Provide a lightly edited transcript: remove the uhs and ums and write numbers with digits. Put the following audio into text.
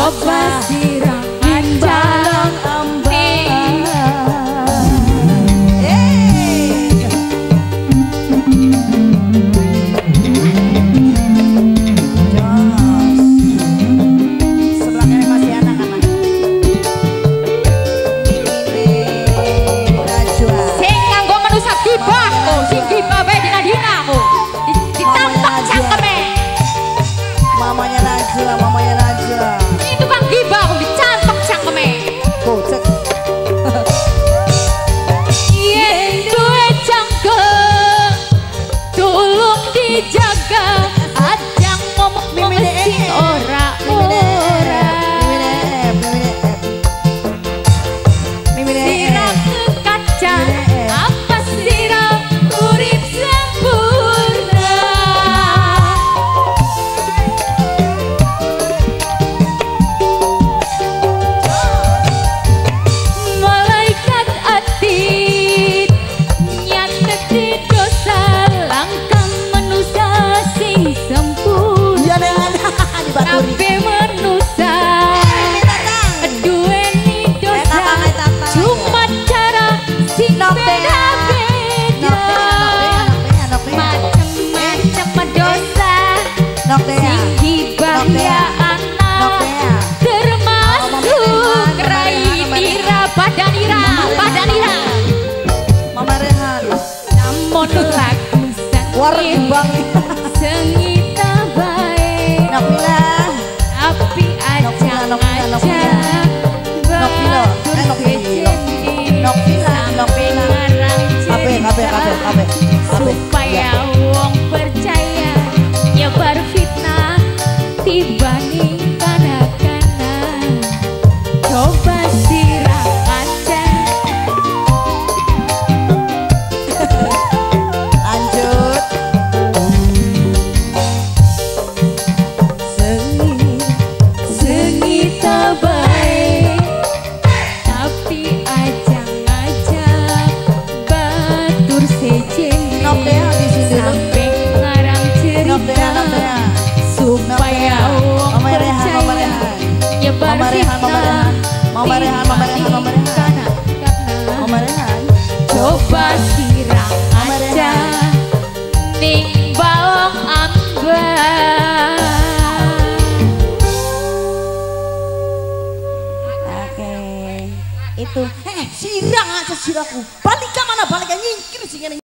coba sirang balong ambang. Sebelah kanan masih anak-anak. Sing nganggo menu sak gibah, sing gibah bae dina-dina aku. Ditantang cangkeme. Mamanya Najwa, mamanya Najwa. Itu Bang Gibah aku dicantok cangkeme. Kocek. Yen duwe cangkem tulung dijaga, ajang ngomong sing ora. Sirah kaca, apa sirah urip sempurna. Malaikat atit nyateti dosa, langkah manusia sing sempurna. Kabeh manusia duweni dosa, cuma cara sing beda-beda. Macem-macem dosa sing gibah ya anak, termasuk Rainira Badanira. Mama Rehan namun lagu sengit bae, tapi ajang batur kejeni sampai ngarang cerita supaya wong percaya nyebar fitnah tibani kanak-kanak. Coba sirah kaca. Lanjut. Sengit bae, tapi ajang-ajang batur sejeni sampai ngarang cerita supaya wong percaya nyebar fitnah tibani kanak-kanak. Coba sirah kaca ning balong ambang. Oke, itu. Sirang aja sirahku. Balik ke mana? Balik ke nyingkir sih.